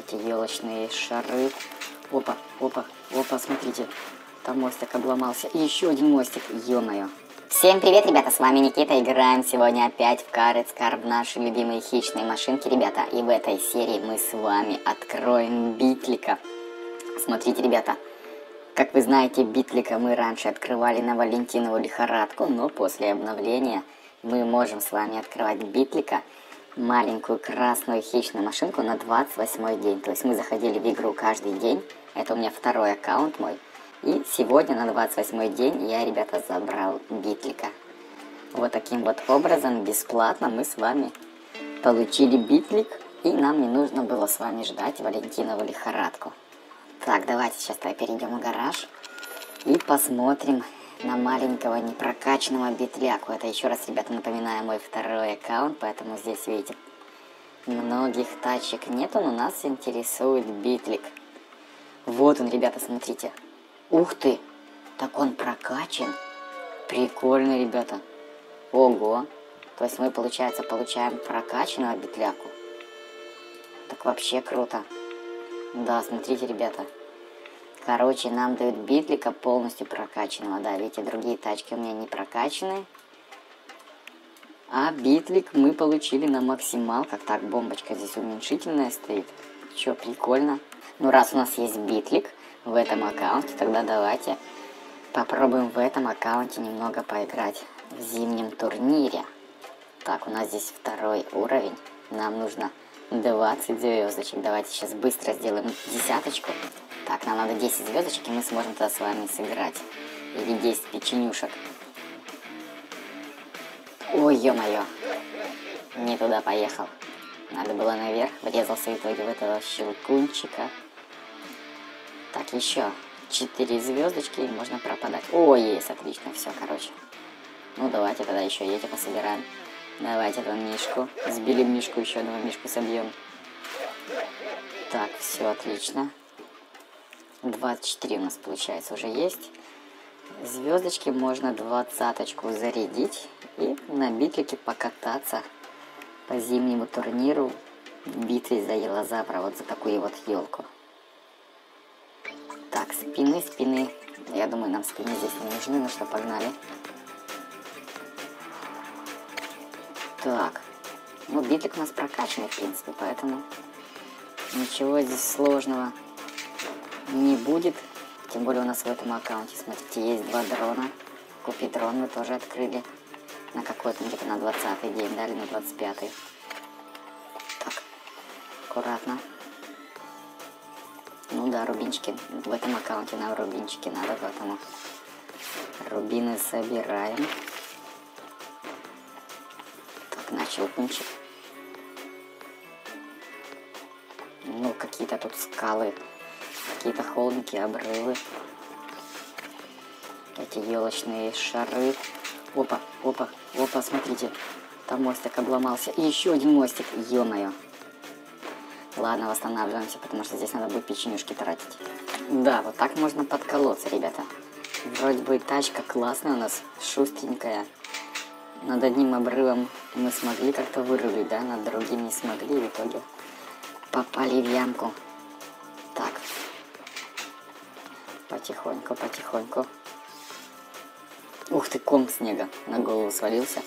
эти елочные шары. Опа, опа, опа, смотрите. Там мостик обломался. И еще один мостик, ё-моё. Всем привет, ребята, с вами Никита. Играем сегодня опять в Car It's Car, в наши любимые хищные машинки, ребята. И в этой серии мы с вами откроем Битлика. Смотрите, ребята. Как вы знаете, Битлика мы раньше открывали на Валентинову лихорадку, но после обновления мы можем с вами открывать Битлика, маленькую красную хищную машинку, на 28-й день. То есть мы заходили в игру каждый день. Это у меня второй аккаунт мой. И сегодня на 28-й день я, ребята, забрал Битлика. Вот таким вот образом, бесплатно мы с вами получили Битлик. И нам не нужно было с вами ждать Валентинову лихорадку. Так, давайте сейчас перейдем в гараж и посмотрим на маленького непрокачанного Битляку. Это еще раз, ребята, напоминаю, мой второй аккаунт, поэтому здесь, видите, многих тачек нету, но нас интересует Битлик. Вот он, ребята, смотрите. Ух ты, так он прокачан. Прикольно, ребята. Ого. То есть мы, получается, получаем прокачанного Битляку. Так вообще круто. Да, смотрите, ребята. Короче, нам дают Битлика полностью прокачанного. Да, видите, другие тачки у меня не прокачаны. А Битлик мы получили на максималках. Так, бомбочка здесь уменьшительная стоит. Че, прикольно. Ну, раз у нас есть Битлик в этом аккаунте, тогда давайте попробуем в этом аккаунте немного поиграть в зимнем турнире. Так, у нас здесь второй уровень. Нам нужно 20 звездочек. Давайте сейчас быстро сделаем десяточку. Так, нам надо 10 звездочек, и мы сможем тогда с вами сыграть. Или 10 печенюшек. Ой, ё-моё. Не туда поехал. Надо было наверх. Врезался в итоге в этого щелкунчика. Так, еще 4 звездочки, и можно пропадать. О, есть, отлично, все, короче. Ну, давайте тогда еще эти пособираем. Давайте этого мишку. Сбили мишку, еще одного мишку собьем. Так, все отлично. 24 у нас, получается, уже есть. Звездочки можно 20-очку зарядить и на Битлике покататься по зимнему турниру в битве за Елозавра, вот за такую вот елку. Так, спины. Я думаю, нам спины здесь не нужны, ну что, погнали. Так, ну Битлик у нас прокачанный, в принципе, поэтому ничего здесь сложного не будет. Тем более у нас в этом аккаунте, смотрите, есть 2 дрона. Купить дрон мы тоже открыли. На какой-то, где-то на 20-й день, да, или на 25-й. Так, аккуратно. Ну да, рубинчики. В этом аккаунте нам рубинчики надо, поэтому рубины собираем. Так, начал пунчик. Ну, какие-то тут скалы. Какие-то холмики, обрывы. Эти елочные шары. Опа, опа, опа, смотрите. Там мостик обломался. И еще один мостик, ё-моё. Ладно, восстанавливаемся, потому что здесь надо будет печенюшки тратить. Да, вот так можно подколоться, ребята. Вроде бы тачка классная у нас, шустренькая. Над одним обрывом мы смогли как-то вырулить, да, над другим не смогли, в итоге попали в ямку. Так. Потихоньку, потихоньку. Ух ты, ком снега на голову свалился.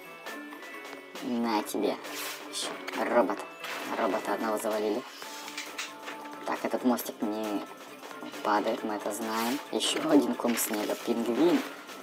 На тебе. Робот. Робота одного завалили. Так, этот мостик не падает, мы это знаем. Еще один ком снега. Пингвин.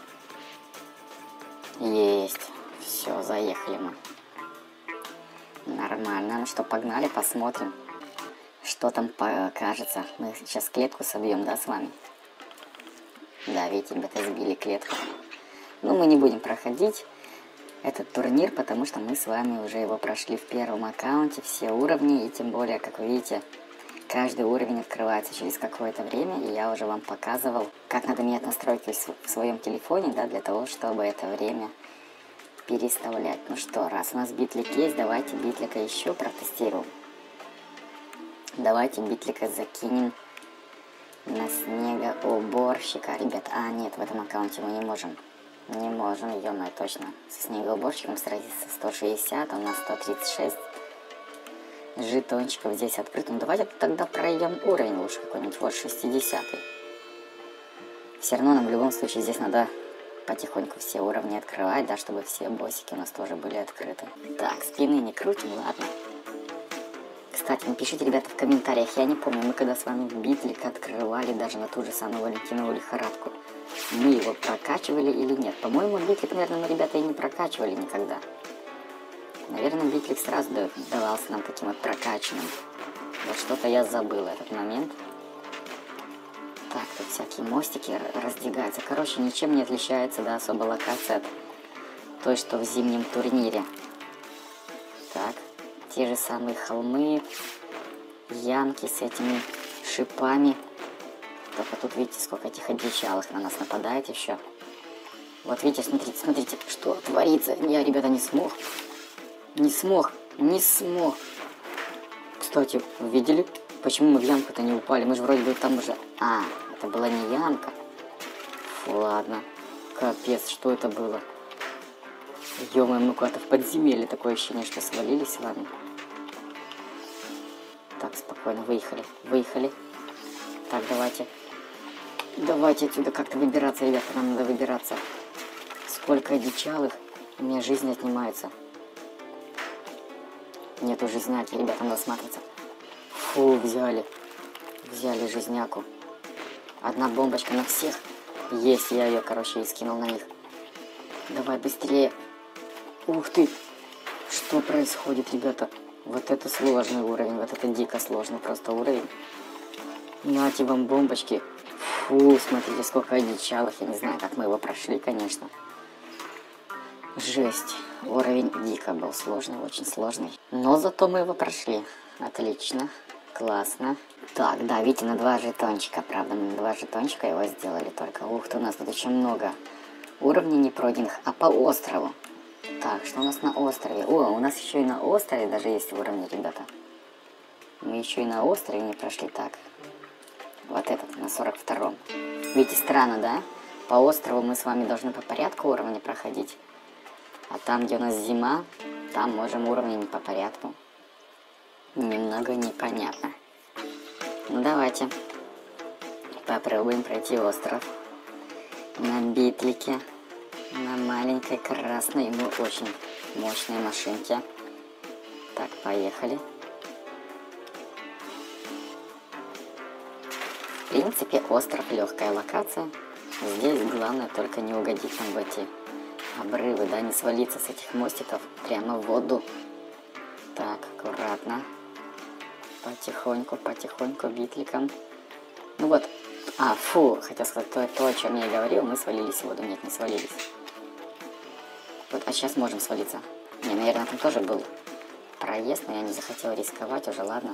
Есть. Все, заехали мы. Нормально. Ну что, погнали, посмотрим, что там покажется. Мы сейчас клетку собьем, да, с вами? Да, видите, ребята, сбили клетку. Но мы не будем проходить этот турнир, потому что мы с вами уже его прошли в первом аккаунте, все уровни. И тем более, как вы видите, каждый уровень открывается через какое-то время. И я уже вам показывал, как надо менять настройки в своем телефоне, да, для того, чтобы это время переставлять. Ну что, раз у нас Битлик есть, давайте Битлика еще протестируем. Давайте Битлика закинем на снегоуборщика, ребят. А, нет, в этом аккаунте мы не можем. Не можем, ё-моё, точно. Со снегоуборщиком сразиться 160, а у нас 136. жетончиков здесь открыто. Ну давайте тогда пройдем уровень лучше какой-нибудь. Вот 60-й. Все равно нам в любом случае здесь надо потихоньку все уровни открывать, да, чтобы все боссики у нас тоже были открыты. Так, спины не крутим, ладно. Кстати, напишите, ребята, в комментариях, я не помню, мы когда с вами Битлик открывали даже на ту же самую Валентинову лихорадку, мы его прокачивали или нет? По-моему, Битлик, наверное, мы, ребята, и не прокачивали никогда. Наверное, Битлик сразу давался нам таким вот прокачанным. Вот что-то я забыл этот момент. Так, тут всякие мостики раздвигаются. Короче, ничем не отличается, да, особо локация от той, что в зимнем турнире. Так, те же самые холмы, ямки с этими шипами. Только тут, видите, сколько этих одичалых на нас нападает еще. Вот видите, смотрите, смотрите, что творится. Я, ребята, не смог. Не смог. Кстати, вы видели, почему мы в ямку-то не упали? Мы же вроде бы там уже... А, это была не ямка. Фу, ладно. Капец, что это было? Ё-моё, мы куда-то в подземелье. Такое ощущение, что свалились с вами. Так, спокойно, выехали. Так, давайте. Давайте отсюда как-то выбираться, ребята. Нам надо выбираться. Сколько одичалых. У меня жизнь отнимается. Нету жизняки, ребята, надо смотреться. Фу, взяли. Взяли жизняку. Одна бомбочка на всех. Есть, я ее, короче, и скинул на них. Давай быстрее. Ух ты. Что происходит, ребята? Вот это сложный уровень. Вот это дико сложный просто уровень. Нате вам бомбочки. Фу, смотрите, сколько одичалых. Я не знаю, как мы его прошли, конечно. Жесть. Уровень дико был сложный, очень сложный. Но зато мы его прошли. Отлично. Классно. Так, да, видите, на 2 жетончика. Правда, мы на 2 жетончика его сделали только. Ух ты, у нас тут очень много уровней не пройденных. А по острову? Так, что у нас на острове? О, у нас еще и на острове даже есть уровни, ребята. Мы еще и на острове не прошли. Так. Вот этот, на 42-м. Видите, странно, да? По острову мы с вами должны по порядку уровня проходить. А там, где у нас зима, там можем уровни не по порядку. Немного непонятно. Ну, давайте попробуем пройти остров на Битлике. На маленькой красной, но очень мощной машинке. Так, поехали. В принципе, остров легкая локация. Здесь главное только не угодить там в эти обрывы, да, не свалиться с этих мостиков прямо в воду. Так, аккуратно. Потихоньку битликом. Ну вот. А, фу, хотел сказать, то, о чем я и говорил, мы свалились в воду. Нет, не свалились. Вот, а сейчас можем свалиться. Не, наверное, там тоже был проезд, но я не захотел рисковать уже, ладно.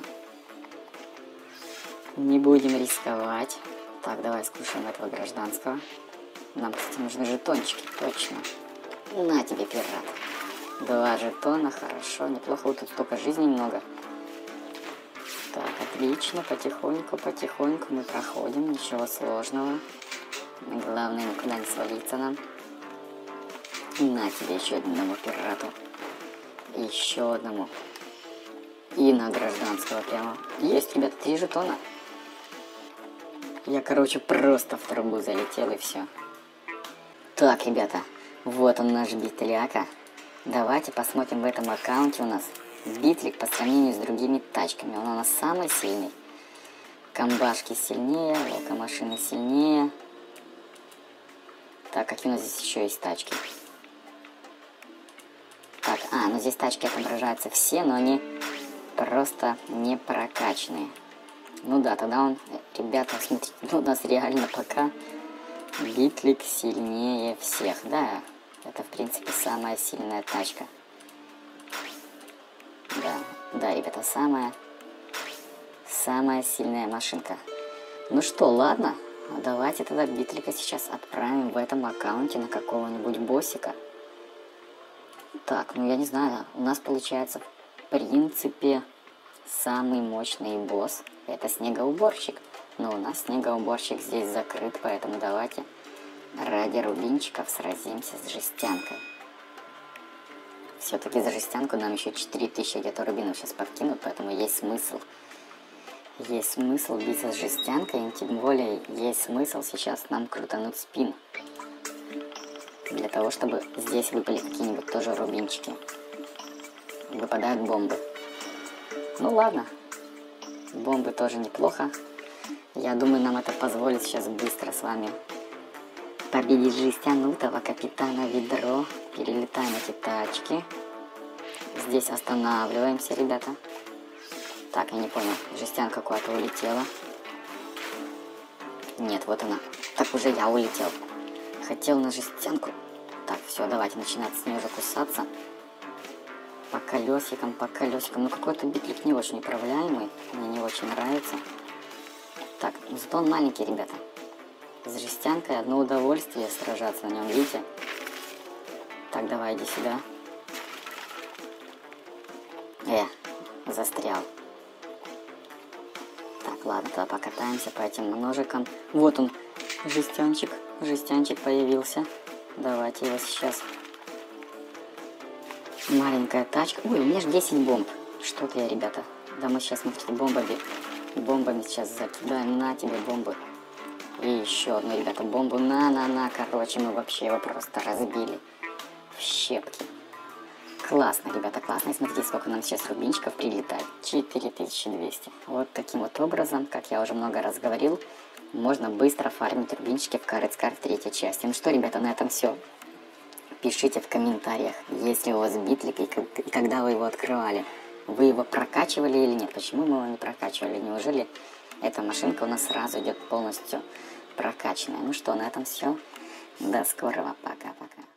Не будем рисковать. Так, давай скушаем этого гражданского. Нам, кстати, нужны жетончики, точно. На тебе, пират. 2 жетона, хорошо, неплохо. Вот тут столько жизни много. Так, отлично, потихоньку мы проходим, ничего сложного. Главное, никуда не свалиться нам. На тебе еще одному пирату. Еще одному. И на гражданского прямо. Есть, ребята, 3 жетона. Я, короче, просто в трубу залетел и все. Так, ребята, вот он наш битляка. Давайте посмотрим в этом аккаунте у нас Битлик по сравнению с другими тачками. Он у нас самый сильный. Комбашки сильнее, волкомашины сильнее. Так, какие у нас здесь еще есть тачки? Так, ну здесь тачки отображаются все, но они просто не прокачанные. Ну да, тогда он, ребята, смотрите, у нас реально пока Битлик сильнее всех. Да, это в принципе самая сильная тачка. Да, ребята, самая сильная машинка. Ну что, ладно, давайте тогда Битлика сейчас отправим в этом аккаунте на какого-нибудь боссика. Так, ну я не знаю, у нас получается в принципе самый мощный босс это снегоуборщик. Но у нас снегоуборщик здесь закрыт, поэтому давайте ради рубинчиков сразимся с жестянкой. Все-таки за жестянку нам еще 4000 где-то рубинов сейчас подкинут, поэтому есть смысл. Есть смысл биться с жестянкой, и тем более есть смысл сейчас нам крутануть спин. Для того, чтобы здесь выпали какие-нибудь тоже рубинчики. Выпадают бомбы. Ну ладно. Бомбы тоже неплохо. Я думаю, нам это позволит сейчас быстро с вами победить жестянутого капитана Ведро. Перелетаем эти тачки. Здесь останавливаемся, ребята. Так, я не понял. Жестянка куда-то улетела. Нет, вот она. Так уже я улетел. Хотел на жестянку. Так, все, давайте начинать с нее уже кусаться. По колесикам, по колесикам. Ну, какой-то битлик не очень управляемый. Мне не очень нравится. Так, зато он маленький, ребята. С жестянкой одно удовольствие сражаться на нем, видите? Так, давай, иди сюда. Застрял. Так, ладно, тогда покатаемся по этим ножикам. Вот он, жестянчик. Жестянчик появился. Давайте его сейчас. Маленькая тачка. Ой, у меня же 10 бомб. Что-то я, ребята. Да мы сейчас, смотрите, бомбами сейчас закидаем. На тебе бомбы. И еще одну, ребята, бомбу. На. Короче, мы вообще его просто разбили в щепки. Классно, ребята, классно. И смотрите, сколько нам сейчас рубинчиков прилетает. 4200. Вот таким вот образом, как я уже много раз говорил, можно быстро фармить рубинчики в Carrots Card 3 части. Ну что, ребята, на этом все. Пишите в комментариях, есть ли у вас битлик и когда вы его открывали. Вы его прокачивали или нет? Почему мы его не прокачивали? Неужели эта машинка у нас сразу идет полностью прокачанная? Ну что, на этом все. До скорого. Пока-пока.